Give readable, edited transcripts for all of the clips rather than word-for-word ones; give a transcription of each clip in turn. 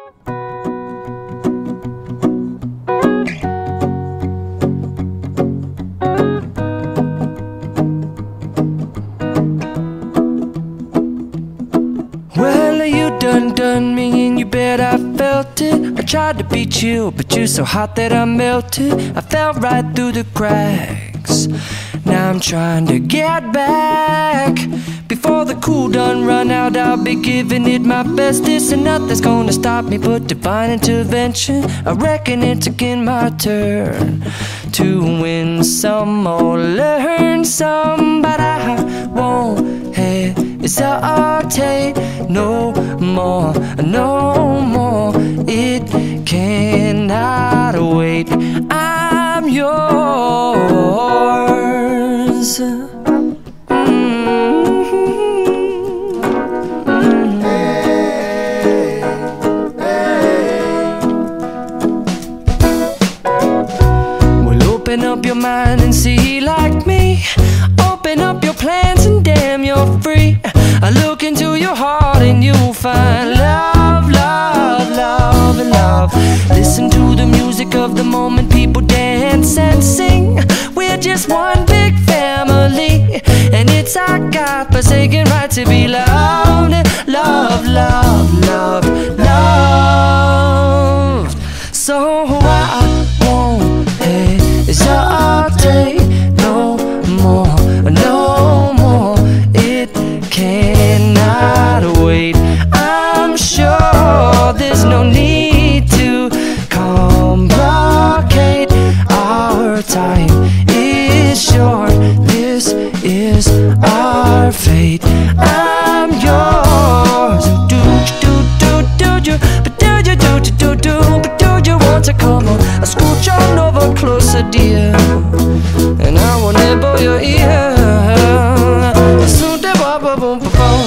Well, you done me and you bet I felt it. I tried to be chill, but you're so hot that I melted. I fell right through the cracks. Now I'm trying to get back. Before the cool done run out, I'll be giving it my bestest, and nothing's gonna stop me but divine intervention. I reckon it's again my turn to win some or learn some, but I won't hesitate no more, no more. It cannot wait. I'm yours. Open up your mind and see like me. Open up your plans and damn, you're free. I look into your heart and you'll find love, love, love, and love. Listen to the music of the moment, people dance and sing. We're just one big family, and it's our God-forsaken right to be loved. Love, love, love, love. So I won't hesitate no more, no more. It cannot wait. I'm sure there's no need to complicate. Our time is short. This is our fate. I'm yours. Do you, but do you but do you want to come on? I scooch on over closer, dear, and I will nibble your ear. Soon de ba ba boom ba boom.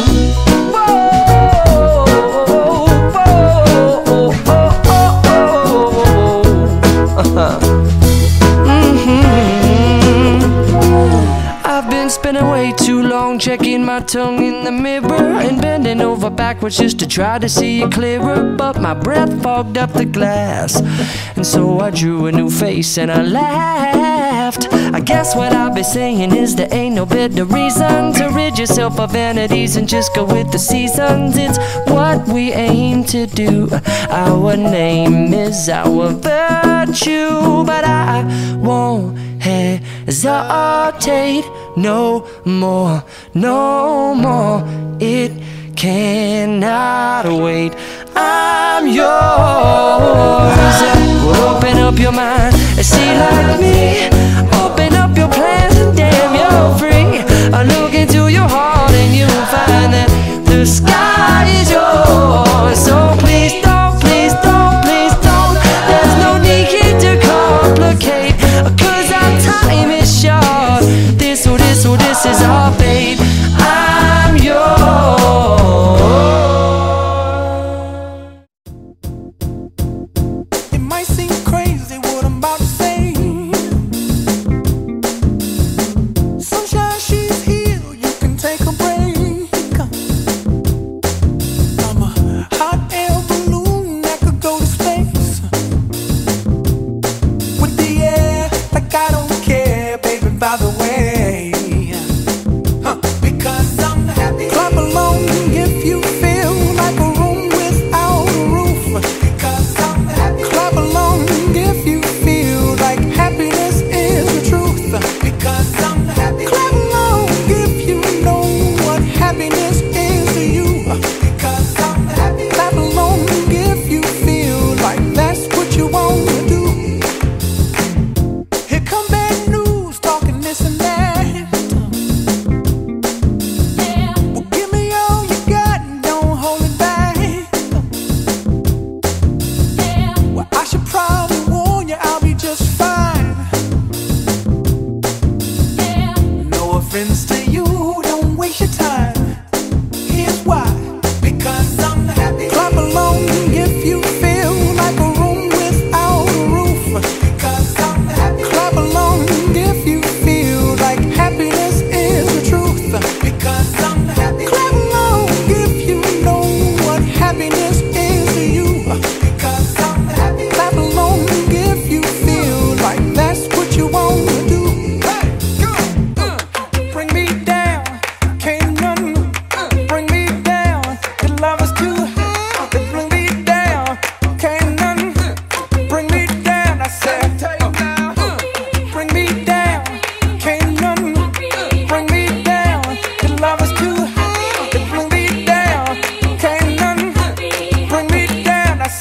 I've been spending way too long checking my tongue in the mirror and bending over backwards just to try to see it clearer, but my breath fogged up the glass, and so I drew a new face and I laughed. I guess what I'll be saying is there ain't no better reason to rid yourself of vanities and just go with the seasons. It's what we aim to do. Our name is our virtue, but I won't hesitate no more, no more. It cannot wait. I'm yours. Well, open up your mind and see like me. Open up your plans and damn, you're free. I look into your heart and you'll find that the sky is yours. So please don't, please don't, please don't. There's no need here to complicate, 'cause our time is short. This is our fate. I'm yours. It might seem crazy what I'm about to say. Sunshine, she's here, you can take a break.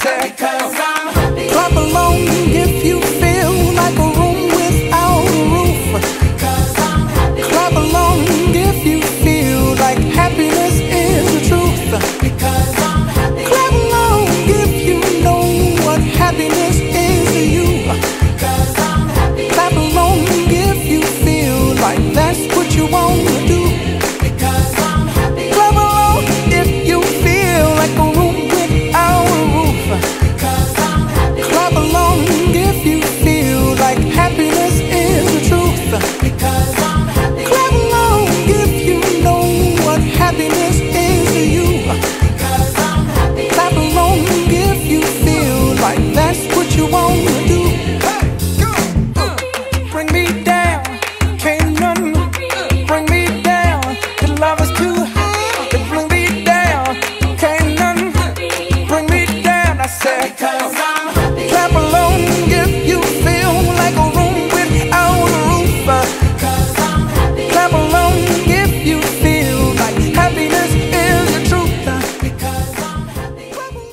said, because I'm happy. Clap along if you feel like a room without a roof. Because I'm happy. Clap along if you feel like happiness is the truth. Because I'm happy. Clap along if you know what happiness is to you. Because I'm happy. Clap along if you feel like that's what you want to do. Because I'm happy. Clap along if you feel like a room without a roof. Because I'm happy. Clap along if you feel like happiness is the truth. Because I'm happy. Clap along if you know what happiness is to you. Because I'm happy. Clap along if you feel like that's what you want to do. Hey, go! Bring me down, can't none bring me down. The love is too high to bring me down. Can't none bring me down. I said, because I'm happy. Clap along if you feel like a room without a roof. Because I'm happy. Clap along if you feel like happiness is the truth. Because I'm happy.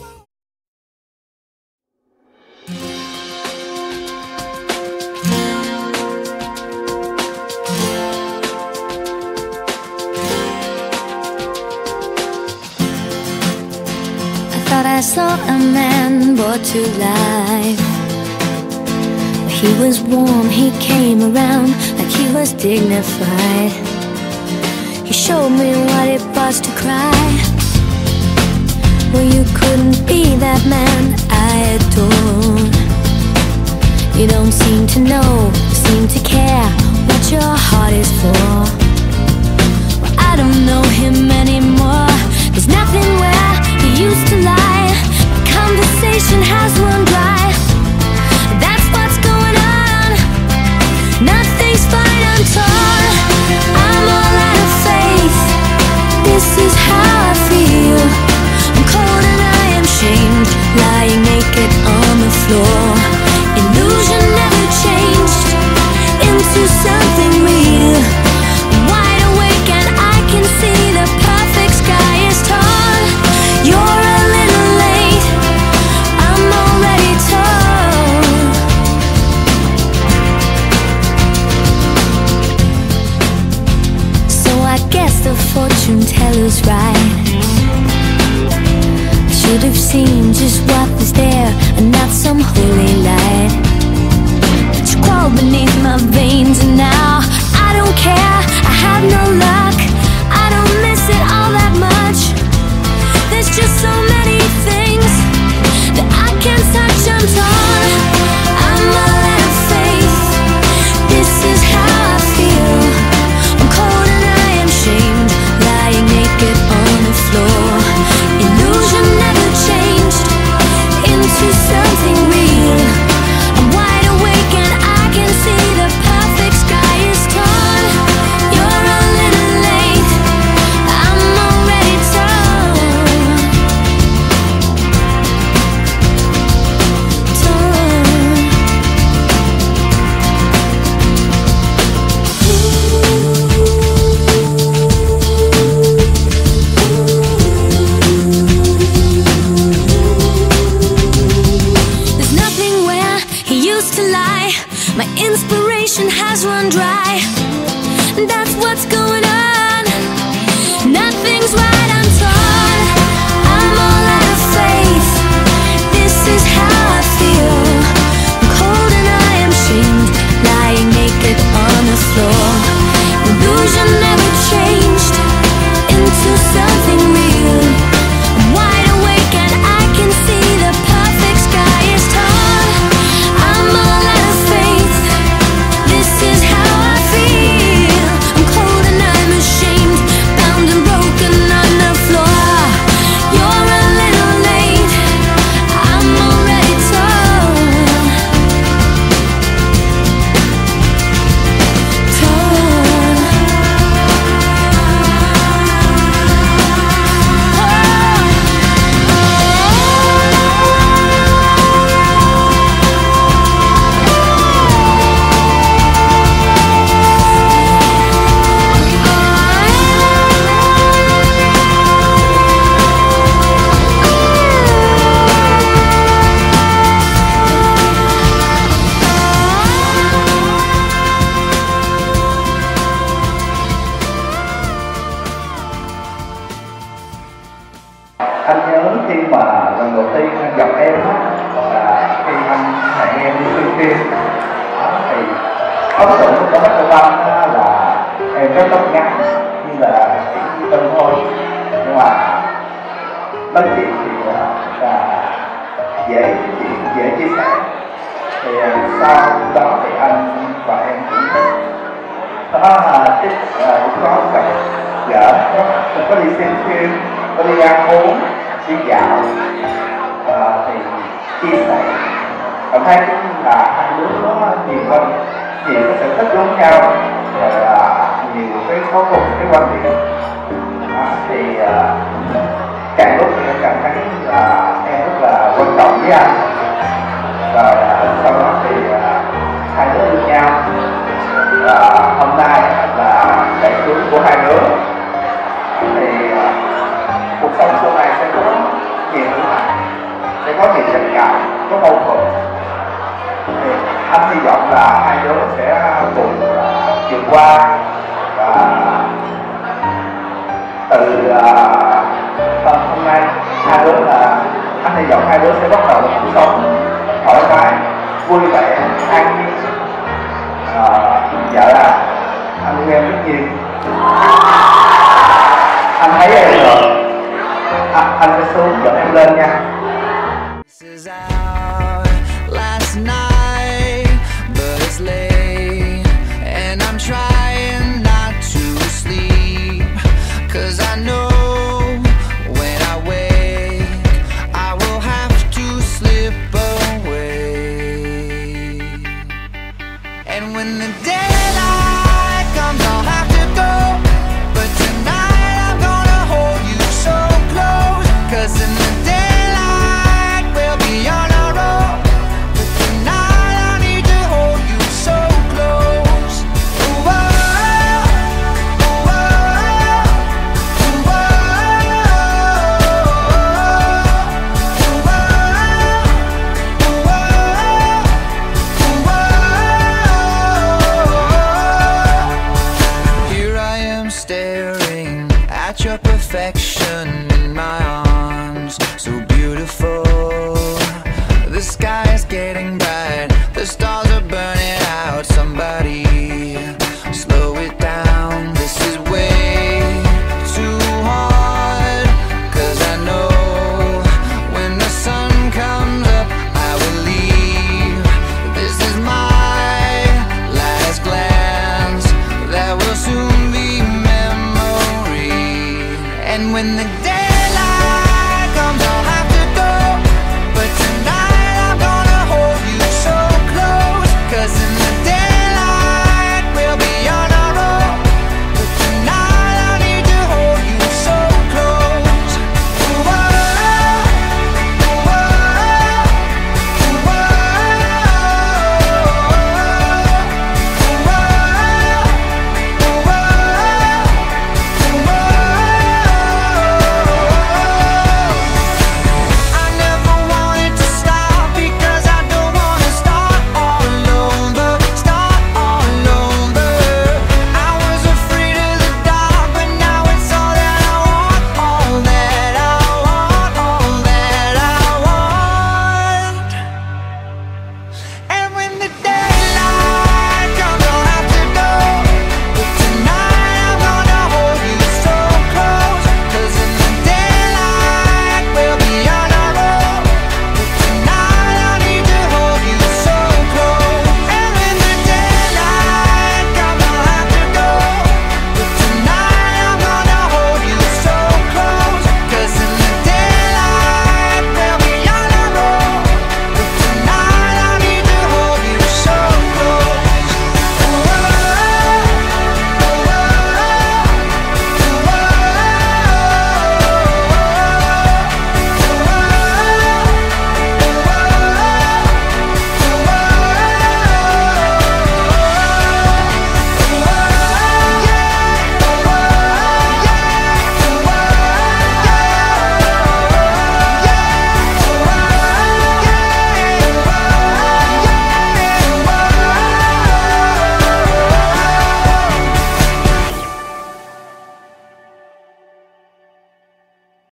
I thought I saw a man brought to life. He was warm, he came around like he was dignified. He showed me what it was to cry. Well, you couldn't be that man I adored. You don't seem to know, seem to care what your heart is for. Well, I don't know him anymore. There's nothing where he used to lie. My conversation has run dry. That's what's going on. Nothing's fine, I'm torn. I'm all out of faith. This is how I feel. I'm cold and I am shamed, lying naked on the floor. Illusion never changed into something real. I'm wide awake and I can see the perfect sky is tall. You're a little late, I'm already told. So I guess the fortune teller's right. I should have seen just what was there and not some holy light. But you crawled beneath my veins and now I don't care, I have no luck. I don't miss it all that much. There's just so many things that I can't touch. I'm torn, I'm all out of faith. This is how I feel. I'm cold and I am shamed, lying naked on the floor. Illusion never changed into something real. I'm wide awake and I can see the perfect sky is torn. You're a little late, I'm already torn. There's nothing where he used to lie. My inspiration has run dry. That's what's going on. Nothing's right, I'm torn. I'm all out of faith. This is how I feel. I'm cold and I am shamed, lying naked on the floor. Illusion never changed into something real. I'm wide awake and I can see the perfect sky is tall. I'm all out of faith. This is how I feel. ấn tượng của Bách Công Văn là em rất tóc ngắn như là Tân thôi, nhưng mà nói chuyện thì là dễ chia sẻ. Thì sau đó thì anh và em cũng có gặp gỡ, có đi xem phim, có đi ăn uống, đi dạo, thì chia sẻ cảm thấy cũng là hai đứa nó nhiều cái sở thích giống nhau, rồi nhiều cái có cùng cái quan điểm. Thì càng lúc thì em cảm thấy là em rất là quan trọng với anh, rồi sau đó thì hai đứa yêu nhau, và hôm nay là lễ cưới của hai đứa. Thì cuộc sống sau này sẽ có nhiều thứ này, sẽ có nhiều tranh cãi, có mâu thuẫn. Thì anh hy vọng là hai đứa sẽ cùng vượt qua, và từ hôm nay hai đứa là anh hy vọng hai đứa sẽ bắt đầu một cuộc sống thoải mái, vui vẻ, an nhiên. Vợ là anh yêu em rất nhiều. Anh thấy em rồi, anh sẽ xuống dẫn em lên nha. Last night, but it's late, and I'm trying not to sleep, 'cause I know when I wake, I will have to slip away. And when the daylight comes, I'll have to go, but tonight I'm gonna hold you so close, 'cause in the daylight we'll be on our own, but tonight I need to hold you so close. Ooh, oh, ooh, oh, ooh, oh, ooh, oh. Here I am staring at your perfection.